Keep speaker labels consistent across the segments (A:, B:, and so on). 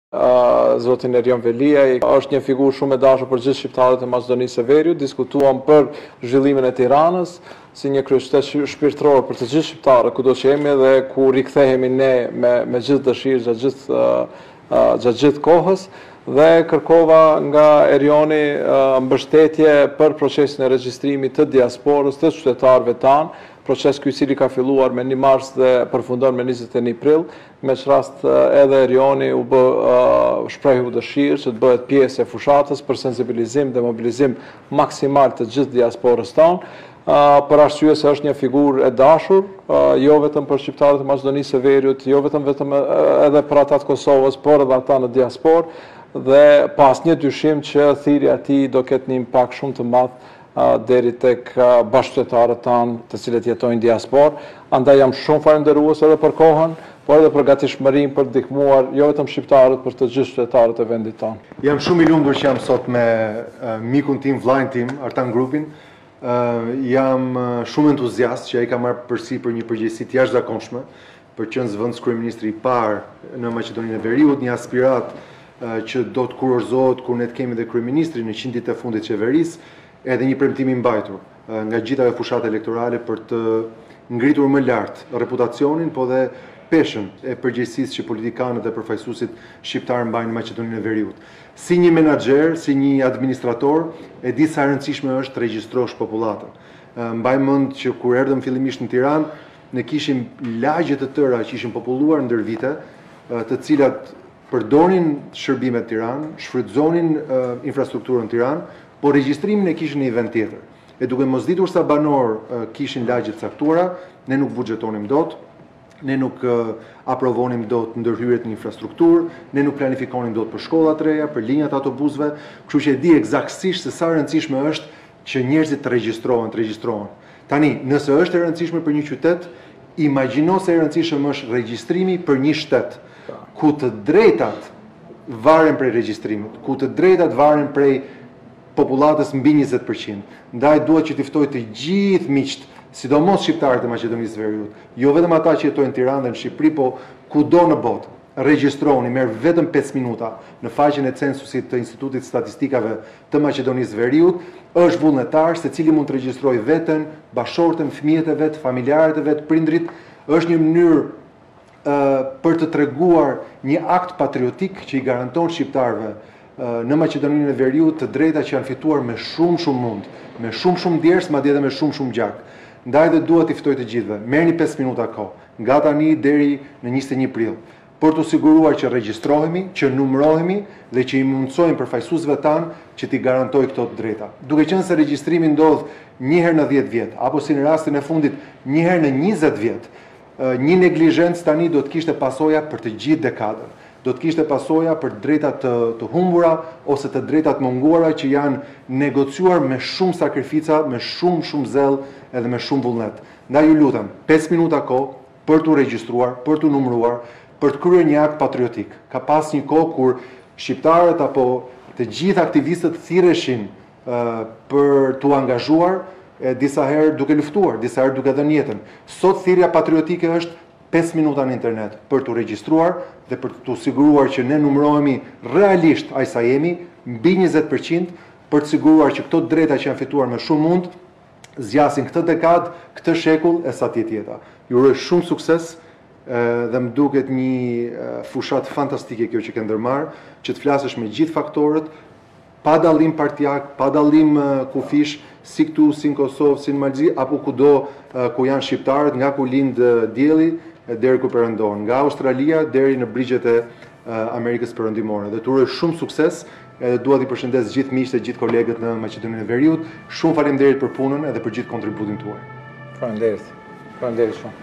A: Zotin Erion Velia, është një figurë shumë e dashur për gjithë shqiptarët e Maqedonisë së Veriut. Diskutuam për zhvillimin e Tiranës si një kryeqytet shpirtëror për të gjithë shqiptarët kudo që jemi dhe ku rikthehemi ne me gjithë dëshirë gjatë gjithë kohës. Dhe kërkova nga Erioni mbështetje për procesin e regjistrimit të diasporës të qytetarëve tanë, proces ky i cili ka filluar me 1 mars dhe përfundon me 21 prill, me që rast edhe Erioni u bë shprehu dëshirë që të bëhet pjesë e fushatës për sensibilizim dhe mobilizim maksimal të gjithë diasporës tanë, për arsye se është një figurë e dashur, jo vetëm për shqiptarët e Maqedonisë së Veriut, jo vetëm edhe për ata të Kosovës, por edhe ata në diasporë, dhe pas një dyshim që thirrja e tij do ketë një impakt shumë të madh deri tek bashkëqytetarët tanë të cilët jetojnë diasporë. Andaj jam shumë falënderues edhe për kohën, por edhe për gatishmërinë për të ndihmuar jo vetëm shqiptarët, por të gjithë qytetarët e vendit tonë.
B: Jam shumë i lumtur që jam sot me mikun tim, vllajën tim, Artan Grupin. Jam shumë entuziast që ai ka marrë përsipër një përgjegjësi të jashtëzakonshme për qenë zëvendës kryeministri i parë në Maqedoninë e Veriut, një aspirat që do të kurorzohet kur ne të kemi dhe kryeministrin në 100 ditë e fundit të qeverisë, edhe një premtim i mbajtur nga gjitha fushat elektorale për të ngritur më lart reputacionin, po dhe peshën e përgjegjësisë që politikanët dhe përfaqësuesit shqiptar mbajnë në Maqedoninë e Veriut. Si një menaxher, si një administrator, e di sa e rëndësishme është të regjistrosh popullatën. Mbaj mend që kur erdhëm fillimisht në Tiranë, ne kishim lagje të tëra që ishin populluar ndër vite, të cilat përdonin shërbimet në Tiranë, shfrytëzonin infrastrukturën në Tiranë, por regjistrimin e kishin në një vend tjetër. E duke mos ditur sa banor kishin lagje të caktuara, ne nuk buxhetonim dot, ne nuk aprovonim dot ndërhyrjet në infrastrukturë, ne nuk planifikonim dot për shkolla të reja, për linjat autobusëve, kështu që e di eksaktësisht se sa e rëndësishme është që njerëzit të regjistrohen. Tani, nëse është e rëndësishme për një qytet, imagjino se e rëndësishëm është regjistrimi për një shtet, ku të drejtat varen prej regjistrimit, ku të drejtat varen prej popullatës mbi 20%. Ndaj duhet që t'i ftoj të gjithë miqt, sidomos shqiptarët e Maqedonisë së Veriut, jo vetëm ata që jetojnë në Tiranë dhe në Shqipëri, po kudo në botë. Regjistrohuni, merr vetëm 5 minuta në faqen e censusit të Institutit Statistikave të Maqedonisë së Veriut, është vullnetar, secili mund të regjistrojë veten, bashortën, fëmijët e vet, familjarët e vet, prindrit, është një mënyrë për të treguar një akt patriotik që i garanton shqiptarëve në Maqedoninë e Veriut të drejta që janë fituar me shumë mund, me shumë djersë, madje edhe me shumë gjak. Ndaj dhe dua t'i ftoj të gjithëve, merrni 5 minuta kohë, nga tani deri në 21 prill, për të siguruar që regjistrohemi, që numërohemi dhe që i mundsojmë përfaqësuesve tanë që t'i garantoj këto të drejta. Duke qenë se regjistrimi ndodh një herë në 10 vjet, apo si në rastin e fundit një herë në 20 vjet, një neglizhencë tani do të kishte pasoja për të gjithë dekadën. Do të kishte pasoja për drejtat të humbura ose të drejtat munguara që janë negociuar me shumë sakrifica, me shumë zell edhe me shumë vullnet. Ndaj ju lutem, 5 minuta kohë për t'u regjistruar, për t'u numëruar, për të kryer një akt patriotik. Ka pas një kohë kur shqiptarët apo të gjithë aktivistët thirreshin për t'u angazhuar, disa herë duke luftuar, disa herë duke dhënë jetën. Sot thirrja patriotike është 5 minuta në internet për t'u regjistruar dhe për t'u siguruar që ne numërohemi realisht aq sa jemi, mbi 20%, për të siguruar që këto drejta që janë fituar me shumë mund, zgjasin këtë dekadë, këtë shekull e sa tjeta. Ju uroj shumë sukses dhe më duket një fushat fantastike kjo që ke ndërmarrë, që të flasësh me gjithë faktorët, pa dallim partijak, pa dallim kufish, si këtu, si në Kosovë, si në Malzi, apo kudo ku janë shqiptarët, nga ku lind dielli deri ku perëndon, nga Australia deri në brigjet e Amerikës Perëndimore. Dhe t'uroj shumë sukses, edhe dua t'i përshëndes gjithë miqtë e gjithë kolegët në Maqedoninë e Veriut. Shumë faleminderit për punën edhe për gjithë kontributin tuaj.
A: Faleminderit. Faleminderit shumë.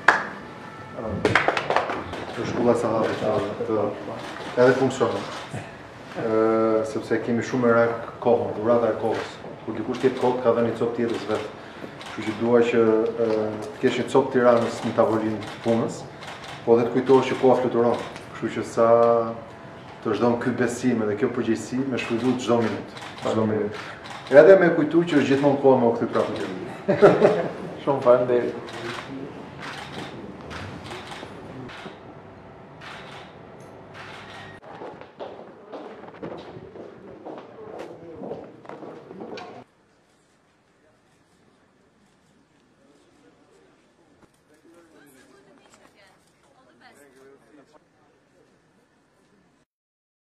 B: Shkolla Sahabit edhe funksionon. Sepse kemi shumë merak kohën, durata e kohës. Kur dikush tjetë kohë, ka dhe një copë tjetës vetë. Kështu që dua që të kesh një copë Tiranës në tavolinë të punës, po dhe të kujtohesh që koha fluturon. Kështu që sa të zhdon ky besim dhe kjo përgjegjësi me shfrytzuar çdo minutë. Edhe me kujtu që është gjithmonë koha më u kthy prapë.
A: Shumë faleminderit. Faleminderit.